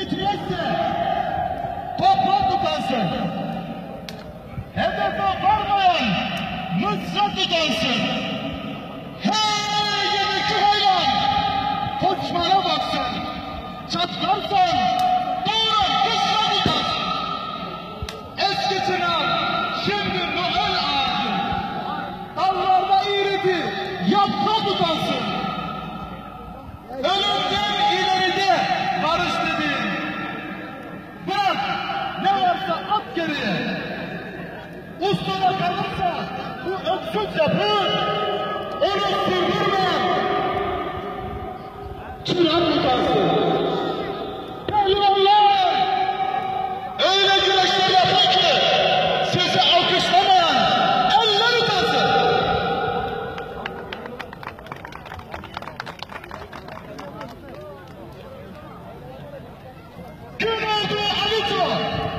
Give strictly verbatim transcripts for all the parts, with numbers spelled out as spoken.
titriyse toprak utansın. Hedefe varmayan mızrak utansın. Hey yedeki hayvan koçmana baksın. Çatlarsan doğru kısmet utansın. Eski çınar şimdi Noel ağacı. Dallarda iğreti yaprak utansın. Ölümden ileride barış dediğin. Bırak ne varsa at geriye. Ustana kalırsa bu öksüz yapı onu sürdürme. Çırak utansın. Pehlivanlar öyle güreşler yapın ki sizi alkışlamayan eller utansın. Gün oldu Aluto,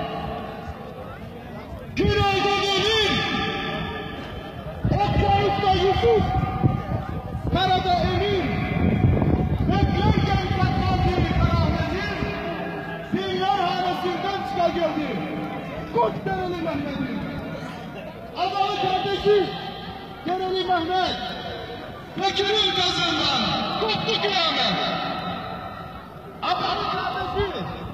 gün oldu Nehir, Okyanus'ta Yusuf, karada Emir, beklerken saklandığı Karahan'ın, Dinler hanesinden çıka geldi, Koç Dereli Mehmet'in, Adalı kardeşi Dereli Mehmet, Bekir'in gazından koptu kıyamet, Adalı kardeşi